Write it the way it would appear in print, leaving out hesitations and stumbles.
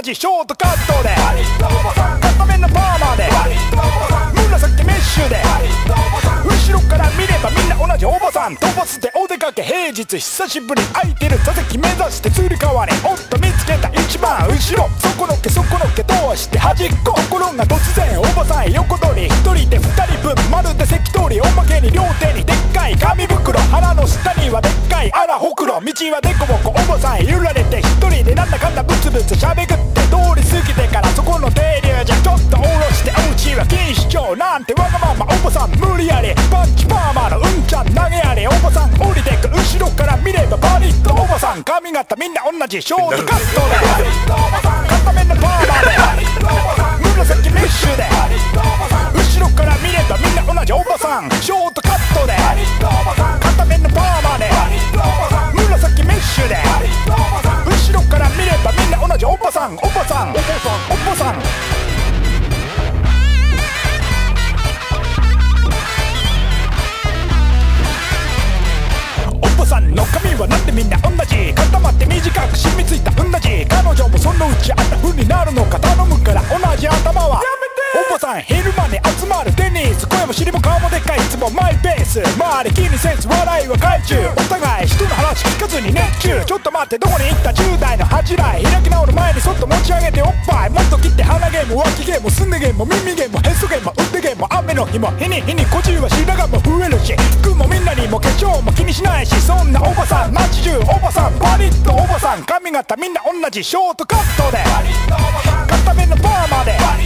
じショートカットで固めのパーマで紫メッシュで後ろから見ればみんな同じおばさん。飛ばすでお出かけ平日久しぶり空いてる座席目指してつり革におっと見つけた一番後ろそこのけ通して端っこところが突然おばさん横取り1人で2人分まるで関通りおまけに両手にでっかい紙袋腹の下にはでっかいあらほくろ道はでこぼこおばさん揺られて1人でなんだかんだブツブツしゃべくって通り過ぎてからそこの停留じゃちょっと下ろしておうちは錦糸町なんてわがままおばさん無理やりパンチパーマのうんちゃん投げやりおばさん降りてく後ろから見ればパリッとおばさん髪型みんな同じショートカットで固めのパーマで紫メッシュで後ろから見ればみんな同じおばさんショートカットで固めのパーマで紫メッシュで後ろから見ればみんな同じおばさんおばさんおばさんおばさんの髪はなんでみんな同じ固まって短く染みついたうんだじ彼女もそのうちあんな風になるのか頼むから同じ頭はおばさん昼間に集まるテニス声も尻も顔もでっかいいつもマイペース周り気にせず笑いは懐中お互い人の話聞かずに熱中ちょっと待ってどこに行った10代の恥じらい開き直る前にそっと持ち上げておっぱいもっと切って鼻毛も脇毛もすね毛も耳毛もへそ毛も腕毛も雨の日も日に日にこじは白髪も増えるし服もみんなにも化粧も気にしないしそんなおばさん街中おばさんパリッとおばさん髪型みんな同じショートカットで固めのパーマで